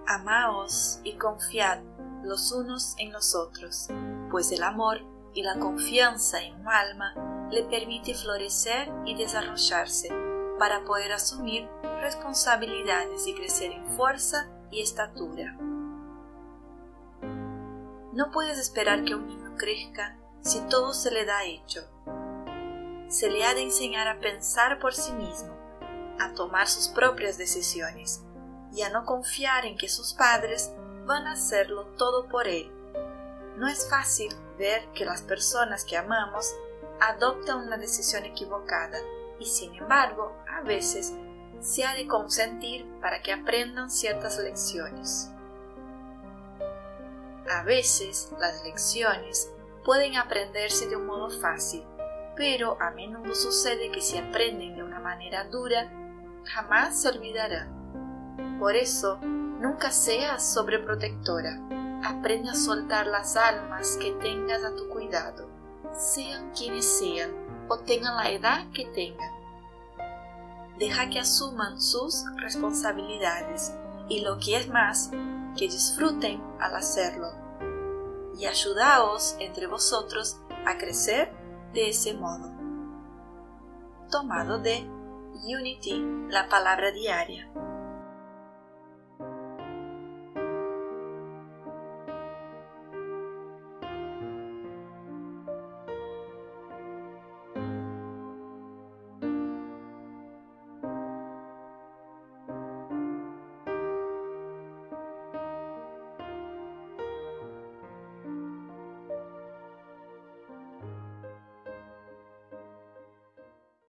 Amaos y confiad los unos en los otros, pues el amor y la confianza en un alma le permite florecer y desarrollarse para poder asumir responsabilidades y crecer en fuerza y estatura. No puedes esperar que un niño crezca si todo se le da hecho. Se le ha de enseñar a pensar por sí mismo, a tomar sus propias decisiones y a no confiar en que sus padres van a hacerlo todo por él. No es fácil ver que las personas que amamos adoptan una decisión equivocada y, sin embargo, a veces se ha de consentir para que aprendan ciertas lecciones. A veces las lecciones pueden aprenderse de un modo fácil, pero a menudo sucede que si aprenden de una manera dura, jamás se olvidarán. Por eso, nunca seas sobreprotectora. Aprende a soltar las almas que tengas a tu cuidado, sean quienes sean o tengan la edad que tengan. Deja que asuman sus responsabilidades y, lo que es más, que disfruten al hacerlo. Y ayudaos entre vosotros a crecer de ese modo. Tomado de Unity, la palabra diaria.